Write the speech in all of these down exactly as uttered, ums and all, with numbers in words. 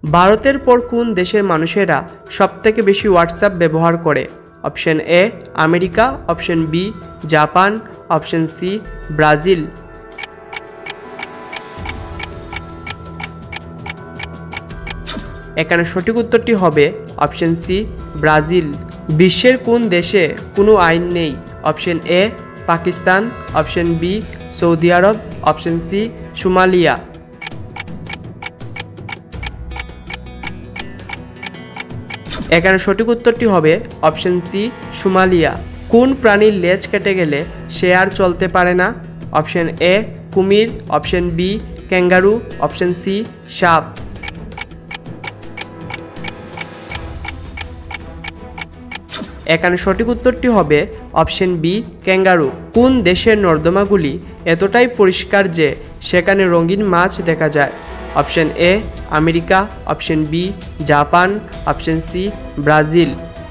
ভারতের পর কোন দেশের মানুষেরা সবথেকে বেশি হোয়াটসঅ্যাপ ব্যবহার করে? Option A America, option B Japan, option C Brazil. এখানে সঠিক উত্তরটি হবে অপশন সি ব্রাজিল। বিশ্বের কোন দেশে কোনো আইন নেই? Option A Pakistan, option B সৌদি আরব, অপশন সি সোমালিয়া। এখানে সঠিক উত্তরটি হবে অপশন সি সোমালিয়া। কোন প্রাণীর লেজ কেটে গেলে সে আর চলতে পারে না? অপশন এ কুমির, option B kangaroo, option C সাপ। এখানে সঠিক উত্তরটি হবে অপশন বি ক্যাঙ্গারু। কোন দেশের নর্দমাগুলি এতটাই পরিষ্কার যে সেখানে রঙিন মাছ দেখা যায়? Option A America, option B Japan, option C Brazil.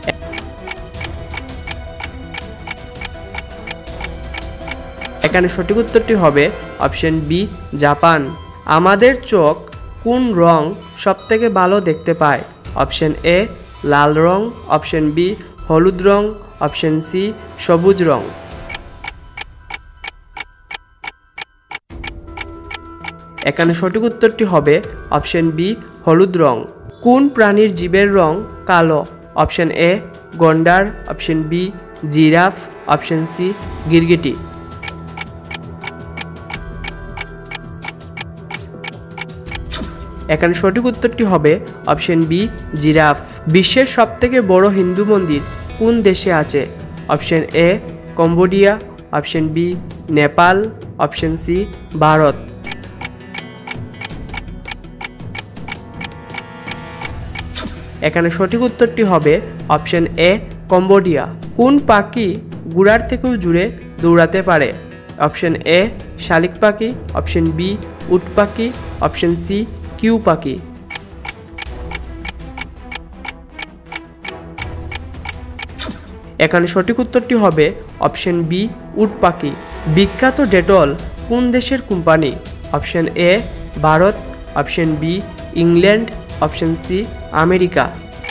এখানে সঠিক উত্তরটি হবে অপশন বি জাপান। আমাদের চোখ কোন রং সবথেকে ভালো দেখতে পায়? অপশন এ লাল রং, অপশন বি হলুদ রং, অপশন সি সবুজ রং। এখানে সঠিক উত্তরটি হবে অপশন বি হলুদ রং। কোন প্রাণীর জিভের রং কালো? অপশন এ গন্ডার, option B giraffe, option C গিরগিটি। এখানে সঠিক উত্তরটি হবে অপশন বি জিরাফ। বিশ্বের সবথেকে বড় হিন্দু মন্দির কোন দেশে আছে? Option A Cambodia, option B Nepal, option C Bharat. এখানে সঠিক উত্তরটি হবে অপশন এ কম্বোডিয়া। কোন পাখি ঘোড়ার থেকেও জোরে দৌড়াতে পারে? অপশন এ শালিক পাখি, অপশন বি উট পাখি, অপশন সি কিউ পাখি। এখানে সঠিক উত্তরটি হবে অপশন বি উট পাখি। বিখ্যাত ডেটল কোন দেশের company? Option A Bharat, option B England, option C America.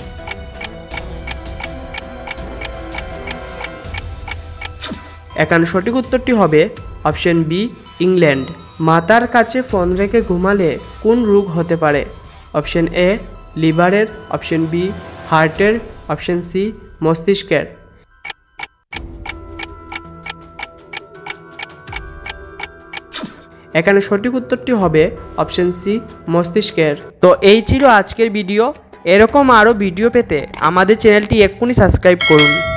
এখানে সঠিক উত্তরটি হবে অপশন বি ইংল্যান্ড। মাথার কাছে ফোন রেখে ঘুমালে কোন রোগ হতে পারে? অপশন এ লিভারের, অপশন বি হার্টের, অপশন সি মস্তিষ্কের। এখানে সঠিক উত্তরটি হবে অপশন সি মস্তিষ্কের। তো এই ছিল আজকের ভিডিও। এরকম আরও ভিডিও পেতে আমাদের চ্যানেলটি এক্ষুনি সাবস্ক্রাইব করুন।